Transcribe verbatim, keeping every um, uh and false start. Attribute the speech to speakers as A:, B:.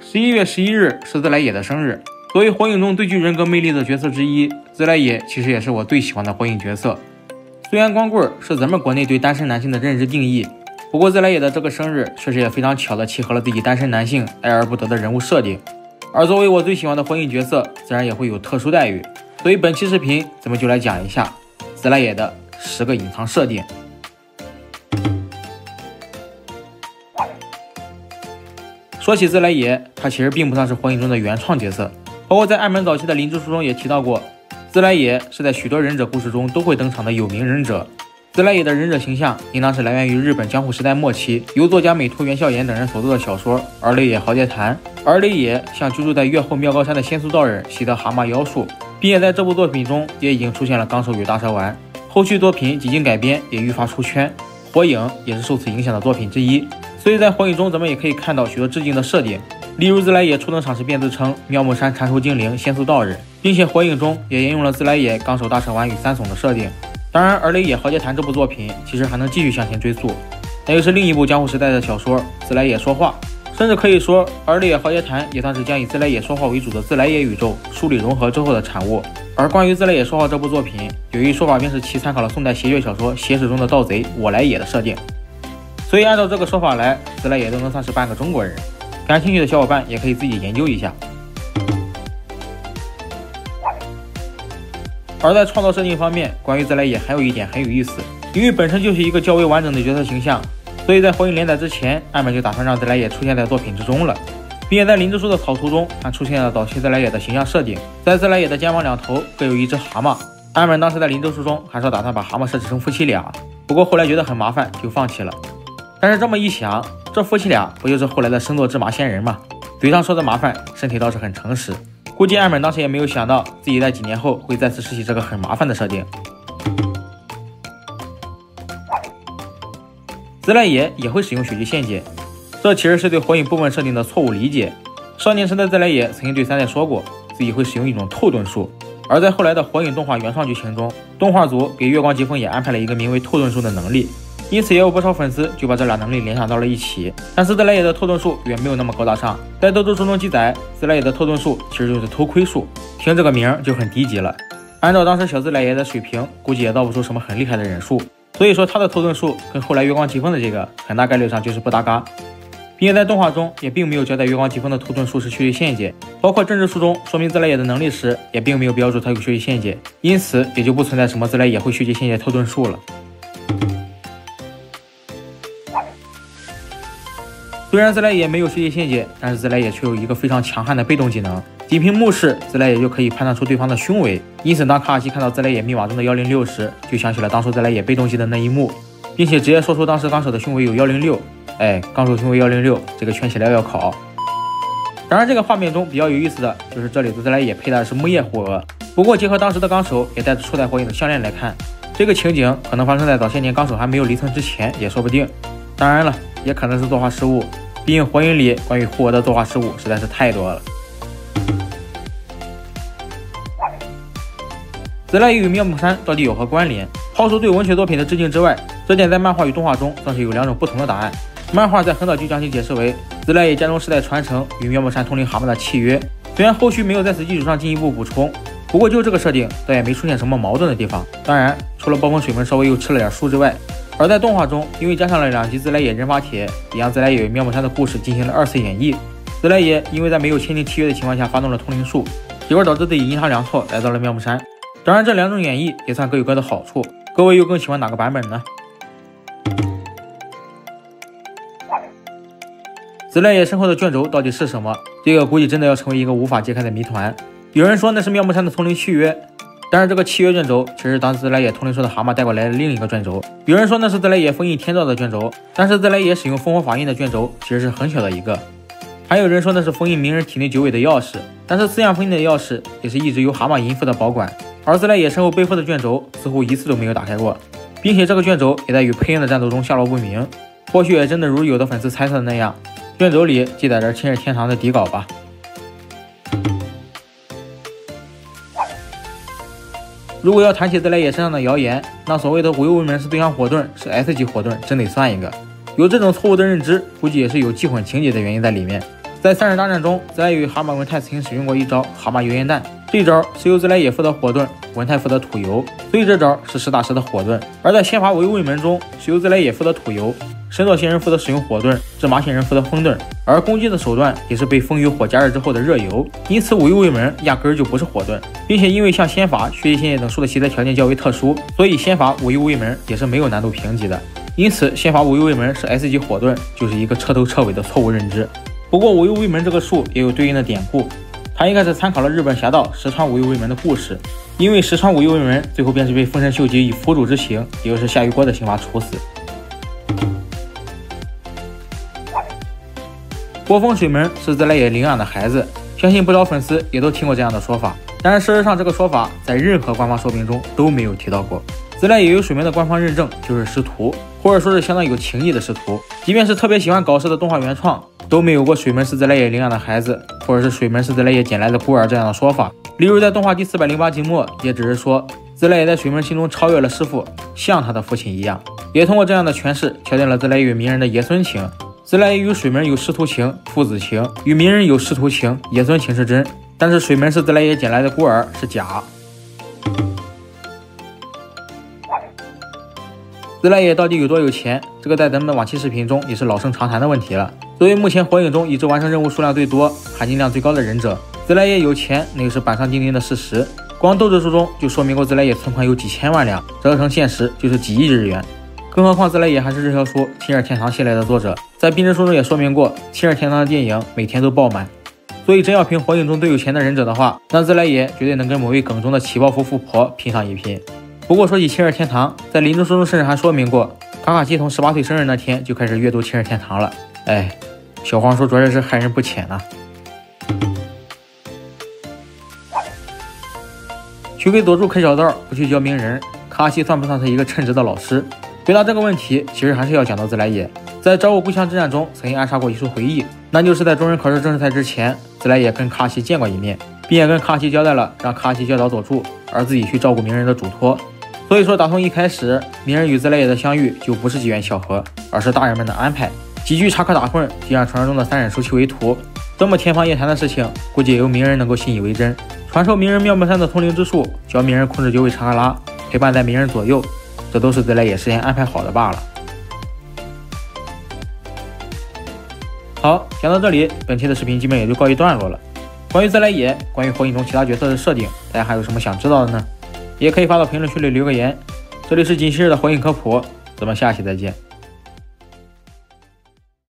A: 十一月十一日是自来也的生日。作为火影中最具人格魅力的角色之一，自来也其实也是我最喜欢的火影角色。虽然光棍是咱们国内对单身男性的认知定义，不过自来也的这个生日确实也非常巧的契合了自己单身男性爱而不得的人物设定。而作为我最喜欢的火影角色，自然也会有特殊待遇。所以本期视频咱们就来讲一下自来也的十个隐藏设定。说起自来也，他其实并不算是火影中的原创角色，包括在岸本早期的灵之书中也提到过，自来也是在许多忍者故事中都会登场的有名忍者。自来也的忍者形象应当是来源于日本江户时代末期由作家美图元孝彦等人所作的小说《而雷也豪杰谈》，而雷也向居住在越后妙高山的仙宿道人习得蛤蟆妖术，并且在这部作品中也已经出现了纲手与大蛇丸。后续作品几经改编也愈发出圈，火影也是受此影响的作品之一。所以在火影中咱们也可以看到许多致敬的设定，例如自来也初登场时便自称妙木山缠手精灵仙宿道人，并且火影中也沿用了自来也纲手大蛇丸与三耸的设定。当然，而雷也豪杰谈这部作品其实还能继续向前追溯，那又是另一部江户时代的小说《自来也说话》，甚至可以说而雷也豪杰谈也算是将以自来也说话为主的自来也宇宙梳理融合之后的产物。而关于自来也说话这部作品，有一说法便是其参考了宋代邪谑小说《邪史》中的盗贼我来也的设定。所以按照这个说法来，自来也都能算是半个中国人。感兴趣的小伙伴也可以自己研究一下。而在创造设定方面，关于自来也还有一点很有意思，因为本身就是一个较为完整的角色形象，所以在火影连载之前，岸本就打算让自来也出现在作品之中了，并且在灵之书的草图中还出现了早期自来也的形象设定，在自来也的肩膀两头各有一只蛤蟆。岸本当时在灵之书中还说打算把蛤蟆设置成夫妻俩，不过后来觉得很麻烦就放弃了。但是这么一想，这夫妻俩不就是后来的生作芝麻仙人吗？嘴上说的麻烦，身体倒是很诚实。估计岸本当时也没有想到自己在几年后会再次拾起这个很麻烦的设定。自来也也会使用血祭限界，这其实是对火影部分设定的错误理解。少年时的自来也曾经对三代说过自己会使用一种透遁术，而在后来的火影动画原创剧情中，动画组给月光疾风也安排了一个名为透遁术的能力，因此也有不少粉丝就把这俩能力联想到了一起。但是自来也的透遁术远没有那么高大上，在斗争书中记载，自来也的透遁术其实就是偷窥术，听这个名就很低级了。按照当时小自来也的水平，估计也造不出什么很厉害的忍术，所以说他的透遁术跟后来月光疾风的这个很大概率上就是不搭嘎。并且在动画中也并没有交代月光疾风的透遁术是血祭限界，包括政治书中说明自来也的能力时也并没有标注他有血祭限界，因此也就不存在什么自来也会血祭限界透遁术了。虽然自来也没有血祭限界，但是自来也却有一个非常强悍的被动技能，仅凭目视自来也就可以判断出对方的胸围。因此当卡卡西看到自来也密码中的一零六时，就想起了当初自来也被动技的那一幕，并且直接说出当时纲手的胸围有一零六。哎，纲手胸围一零六，这个圈起来要考。当然这个画面中比较有意思的就是这里的自来也佩戴的是木叶护额，不过结合当时的纲手也带着初代火影的项链来看，这个情景可能发生在早些年纲手还没有离村之前也说不定。当然了，也可能是作画失误，毕竟火影里关于护额的作画失误实在是太多了。自来也与妙木山到底有何关联？抛除对文学作品的致敬之外，这点在漫画与动画中算是有两种不同的答案。漫画在很早就将其解释为自来也家中世代传承与妙木山通灵蛤蟆的契约，虽然后续没有在此基础上进一步补充，不过就这个设定倒也没出现什么矛盾的地方。当然除了暴风水门稍微又吃了点书之外，而在动画中因为加上了两集自来也人法帖，也让自来也与妙木山的故事进行了二次演绎。自来也因为在没有签订契约的情况下发动了通灵术，结果导致自己阴差阳错来到了妙木山。当然这两种演绎也算各有各的好处，各位又更喜欢哪个版本呢？自来也身后的卷轴到底是什么？这个估计真的要成为一个无法揭开的谜团。有人说那是妙木山的通灵契约，但是这个契约卷轴其实当自来也通灵术的蛤蟆带过来的另一个卷轴。有人说那是自来也封印天照的卷轴，但是自来也使用烽火法印的卷轴其实是很小的一个。还有人说那是封印鸣人体内九尾的钥匙，但是四样封印的钥匙也是一直由蛤蟆淫妇的保管，而自来也身后背负的卷轴似乎一次都没有打开过，并且这个卷轴也在与佩恩的战斗中下落不明。或许也真的如有的粉丝猜测的那样，卷轴里记载着亲日天堂的底稿吧。如果要谈起自来也身上的谣言，那所谓的无忧无门是对象火遁是 S 级火遁真得算一个。有这种错误的认知，估计也是有记混情节的原因在里面。 在三日大战中，自来也与蛤蟆文泰曾经使用过一招蛤蟆油烟弹，这一招是由自来也负责火遁，文泰负责吐油，所以这招是实打实的火遁。而在仙法无忧卫门中，是由自来也负责吐油，神道仙人负责使用火遁，芝麻仙人负责风遁，而攻击的手段也是被风与火加热之后的热油，因此无忧卫门压根儿就不是火遁，并且因为像仙法、血液仙液等术的携带条件较为特殊，所以仙法无忧卫门也是没有难度评级的。因此，仙法无忧卫门是 S 级火遁，就是一个彻头彻尾的错误认知。不过，无忧卫门这个术也有对应的典故，它应该是参考了日本侠盗石川无忧卫门的故事，因为石川无忧卫门最后便是被丰臣秀吉以腐主之刑，也就是下狱锅的刑罚处死。波风水门是自来也领养的孩子，相信不少粉丝也都听过这样的说法，但是事实上这个说法在任何官方说明中都没有提到过。自来也有水门的官方认证就是师徒，或者说是相当有情义的师徒，即便是特别喜欢搞事的动画原创，都没有过水门是自来也领养的孩子，或者是水门是自来也捡来的孤儿这样的说法。例如在动画第四百零八集末，也只是说自来也在水门心中超越了师父，像他的父亲一样，也通过这样的诠释敲定了自来也与鸣人的爷孙情。自来也与水门有师徒情、父子情，与鸣人有师徒情、爷孙情是真，但是水门是自来也捡来的孤儿是假。自来也到底有多有钱？这个在咱们的往期视频中也是老生常谈的问题了。作为目前火影中已知完成任务数量最多、含金量最高的忍者，自来也有钱，那个是板上钉钉的事实。光斗志书中就说明过自来也存款有几千万两，折合成现实就是几亿日元。更何况自来也还是这条书《亲热天堂》系列的作者，在冰之书中也说明过，《亲热天堂》的电影每天都爆满。所以真要评火影中最有钱的忍者的话，那自来也绝对能跟某位梗中的起爆服富婆拼上一拼。不过说起亲热天堂，在临终书中甚至还说明过，卡卡西从十八岁生日那天就开始阅读亲热天堂了。哎，小黄说着实是害人不浅呐、啊。去给佐助开小道，不去教鸣人，卡卡西算不算是一个称职的老师？回答这个问题，其实还是要讲到自来也。在找我故乡之战中，曾经暗杀过一处回忆，那就是在中忍考试正式赛之前，自来也跟卡卡西见过一面，并且跟卡卡西交代了让卡卡西教导佐助，而自己去照顾鸣人的嘱托。所以说，打从一开始，鸣人与自来也的相遇就不是机缘巧合，而是大人们的安排。几句插科打诨，就让传说中的三忍收其为徒，这么天方夜谭的事情，估计也有鸣人能够信以为真。传授鸣人妙木山的通灵之术，教鸣人控制九尾查克拉，陪伴在鸣人左右，这都是自来也事先安排好的罢了。好，讲到这里，本期的视频基本也就告一段落了。关于自来也，关于火影中其他角色的设定，大家还有什么想知道的呢？也可以发到评论区里留个言。这里是锦昔日的火影科普，咱们下期再见。